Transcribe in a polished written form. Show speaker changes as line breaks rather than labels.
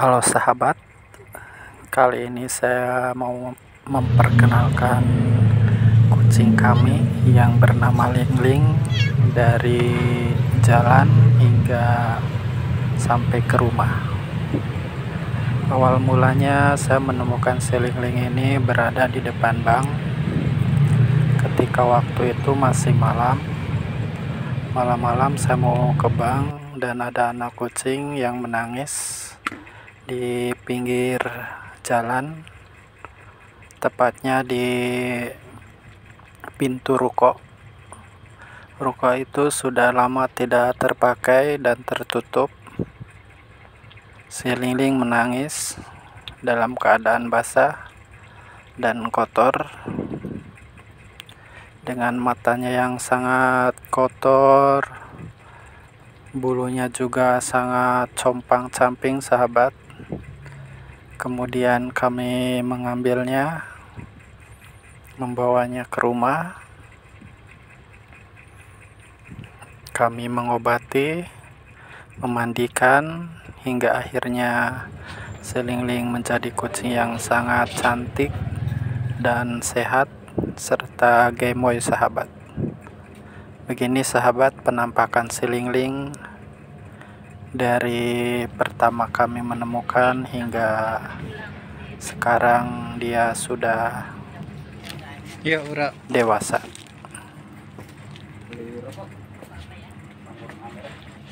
Halo sahabat, kali ini saya mau memperkenalkan kucing kami yang bernama Ling Ling. Dari jalan hingga sampai ke rumah. Awal mulanya saya menemukan si Ling Ling ini berada di depan bank ketika waktu itu masih malam-malam saya mau ke bank dan ada anak kucing yang menangis di pinggir jalan, tepatnya di pintu ruko. Ruko itu sudah lama tidak terpakai dan tertutup. Si Ling Ling menangis dalam keadaan basah dan kotor, dengan matanya yang sangat kotor, bulunya juga sangat compang-camping sahabat. Kemudian kami mengambilnya, membawanya ke rumah. Kami mengobati, memandikan, hingga akhirnya si Ling Ling menjadi kucing yang sangat cantik dan sehat serta gemoy sahabat. Begini sahabat penampakan si Ling Ling dari pertama kami menemukan hingga sekarang dia sudah dewasa.